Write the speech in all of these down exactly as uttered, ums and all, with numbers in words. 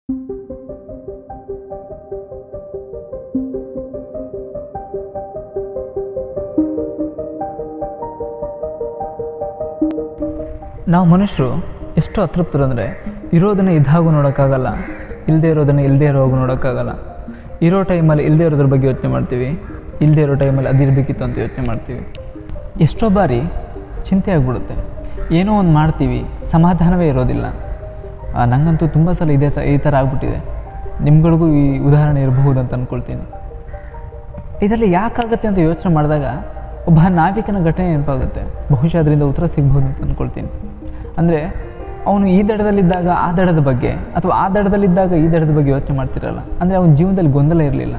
ನಾವು ಮನುಷ್ಯರು ಎಷ್ಟು ಅತೃಪ್ತರು ಅಂದರೆ ಇರೋದನ್ನು ಇದ್ದಾಗೂ ನೋಡೋಕ್ಕಾಗಲ್ಲ, ಇಲ್ಲದೆ ಇರೋದನ್ನು ಇಲ್ಲದೆ ಇರೋವಾಗ ನೋಡೋಕ್ಕಾಗಲ್ಲ. ಇರೋ ಟೈಮಲ್ಲಿ ಇಲ್ಲದೆ ಇರೋದ್ರ ಬಗ್ಗೆ ಯೋಚನೆ ಮಾಡ್ತೀವಿ, ಇಲ್ಲದೆ ಇರೋ ಟೈಮಲ್ಲಿ ಅದಿರಬೇಕಿತ್ತು ಅಂತ ಯೋಚನೆ ಮಾಡ್ತೀವಿ. ಎಷ್ಟೋ ಬಾರಿ ಚಿಂತೆ ಆಗಿಬಿಡುತ್ತೆ, ಏನೋ ಒಂದು ಮಾಡ್ತೀವಿ, ಸಮಾಧಾನವೇ ಇರೋದಿಲ್ಲ. ನನಗಂತೂ ತುಂಬ ಸಲ ಇದೇ ತ ಈ ಥರ ಆಗ್ಬಿಟ್ಟಿದೆ. ನಿಮ್ಗಳಿಗೂ ಈ ಉದಾಹರಣೆ ಇರಬಹುದು ಅಂತ ಅಂದ್ಕೊಳ್ತೀನಿ. ಇದರಲ್ಲಿ ಯಾಕಾಗುತ್ತೆ ಅಂತ ಯೋಚನೆ ಮಾಡಿದಾಗ ಒಬ್ಬ ನಾವಿಕನ ಘಟನೆ ನೆನಪಾಗುತ್ತೆ. ಬಹುಶಃ ಅದರಿಂದ ಉತ್ತರ ಸಿಗ್ಬೋದು ಅಂತ ಅಂದ್ಕೊಳ್ತೀನಿ. ಅಂದರೆ ಅವನು ಈ ದಡದಲ್ಲಿದ್ದಾಗ ಆ ದಡದ ಬಗ್ಗೆ, ಅಥವಾ ಆ ದಡದಲ್ಲಿದ್ದಾಗ ಈ ದಡದ ಬಗ್ಗೆ ಯೋಚನೆ ಮಾಡ್ತಿರಲ್ಲ. ಅಂದರೆ ಅವನ ಜೀವನದಲ್ಲಿ ಗೊಂದಲ ಇರಲಿಲ್ಲ.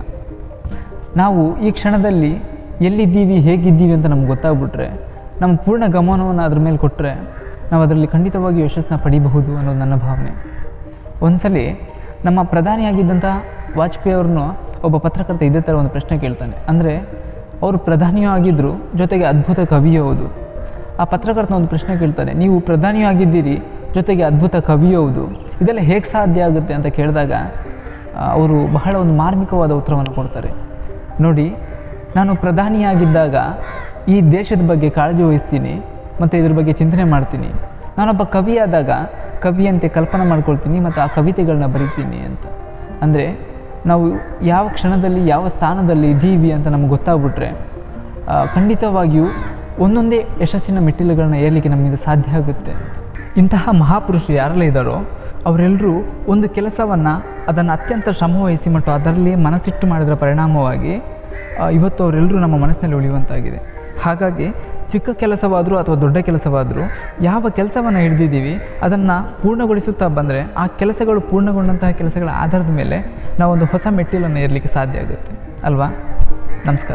ನಾವು ಈ ಕ್ಷಣದಲ್ಲಿ ಎಲ್ಲಿದ್ದೀವಿ, ಹೇಗಿದ್ದೀವಿ ಅಂತ ನಮ್ಗೆ ಗೊತ್ತಾಗ್ಬಿಟ್ರೆ, ನಮ್ಮ ಪೂರ್ಣ ಗಮನವನ್ನು ಅದ್ರ ಮೇಲೆ ಕೊಟ್ಟರೆ ನಾವು ಅದರಲ್ಲಿ ಖಂಡಿತವಾಗಿ ಯಶಸ್ಸನ್ನ ಪಡಿಬಹುದು ಅನ್ನೋದು ನನ್ನ ಭಾವನೆ. ಒಂದ್ಸಲಿ ನಮ್ಮ ಪ್ರಧಾನಿಯಾಗಿದ್ದಂಥ ವಾಜಪೇಯಿ ಅವ್ರನ್ನೂ ಒಬ್ಬ ಪತ್ರಕರ್ತ ಇದೇ ಥರ ಒಂದು ಪ್ರಶ್ನೆ ಕೇಳ್ತಾನೆ. ಅಂದರೆ ಅವರು ಪ್ರಧಾನಿಯೂ ಆಗಿದ್ದರು, ಜೊತೆಗೆ ಅದ್ಭುತ ಕವಿಯೂ ಹೌದು. ಆ ಪತ್ರಕರ್ತ ಒಂದು ಪ್ರಶ್ನೆ ಕೇಳ್ತಾನೆ, ನೀವು ಪ್ರಧಾನಿಯೂ ಆಗಿದ್ದೀರಿ, ಜೊತೆಗೆ ಅದ್ಭುತ ಕವಿಯೂ ಹೌದು, ಇದೆಲ್ಲ ಹೇಗೆ ಸಾಧ್ಯ ಆಗುತ್ತೆ ಅಂತ ಕೇಳಿದಾಗ ಅವರು ಬಹಳ ಒಂದು ಮಾರ್ಮಿಕವಾದ ಉತ್ತರವನ್ನು ಕೊಡ್ತಾರೆ. ನೋಡಿ, ನಾನು ಪ್ರಧಾನಿಯಾಗಿದ್ದಾಗ ಈ ದೇಶದ ಬಗ್ಗೆ ಕಾಳಜಿ ವಹಿಸ್ತೀನಿ ಮತ್ತು ಇದ್ರ ಬಗ್ಗೆ ಚಿಂತನೆ ಮಾಡ್ತೀನಿ. ನಾನೊಬ್ಬ ಕವಿಯಾದಾಗ ಕವಿಯಂತೆ ಕಲ್ಪನೆ ಮಾಡ್ಕೊಳ್ತೀನಿ ಮತ್ತು ಆ ಕವಿತೆಗಳನ್ನ ಬರೀತೀನಿ ಅಂತ. ಅಂದರೆ ನಾವು ಯಾವ ಕ್ಷಣದಲ್ಲಿ ಯಾವ ಸ್ಥಾನದಲ್ಲಿ ಇದ್ದೀವಿ ಅಂತ ನಮ್ಗೆ ಗೊತ್ತಾಗ್ಬಿಟ್ರೆ ಖಂಡಿತವಾಗಿಯೂ ಒಂದೊಂದೇ ಯಶಸ್ಸಿನ ಮೆಟ್ಟಿಲುಗಳನ್ನ ಏರಲಿಕ್ಕೆ ನಮ್ಮಿಂದ ಸಾಧ್ಯ ಆಗುತ್ತೆ. ಇಂತಹ ಮಹಾಪುರುಷರು ಯಾರೆಲ್ಲ ಇದ್ದಾರೋ ಅವರೆಲ್ಲರೂ ಒಂದು ಕೆಲಸವನ್ನು ಅದನ್ನು ಅತ್ಯಂತ ಶ್ರಮವಹಿಸಿ ಮತ್ತು ಅದರಲ್ಲಿ ಮನಸ್ಸಿಟ್ಟು ಮಾಡಿದರ ಪರಿಣಾಮವಾಗಿ ಇವತ್ತು ಅವರೆಲ್ಲರೂ ನಮ್ಮ ಮನಸ್ಸಿನಲ್ಲಿ ಉಳಿಯುವಂತಾಗಿದೆ. ಹಾಗಾಗಿ ಚಿಕ್ಕ ಕೆಲಸವಾದರೂ ಅಥವಾ ದೊಡ್ಡ ಕೆಲಸವಾದರೂ ಯಾವ ಕೆಲಸವನ್ನು ಹಿಡಿದಿದ್ದೀವಿ ಅದನ್ನು ಪೂರ್ಣಗೊಳಿಸುತ್ತಾ ಬಂದರೆ ಆ ಕೆಲಸಗಳು ಪೂರ್ಣಗೊಂಡಂತಹ ಕೆಲಸಗಳ ಆಧಾರದ ಮೇಲೆ ನಾವೊಂದು ಹೊಸ ಮೆಟ್ಟಿಲನ್ನು ಏರಲಿಕ್ಕೆ ಸಾಧ್ಯ ಆಗುತ್ತೆ ಅಲ್ವಾ? ನಮಸ್ಕಾರ.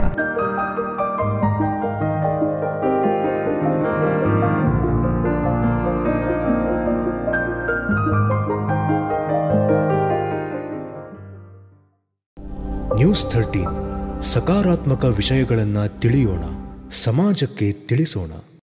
ನ್ಯೂಸ್ ಥರ್ಟೀನ್ ಸಕಾರಾತ್ಮಕ ವಿಷಯಗಳನ್ನು ತಿಳಿಯೋಣ, ಸಮಾಜಕ್ಕೆ ತಿಳಿಸೋಣ.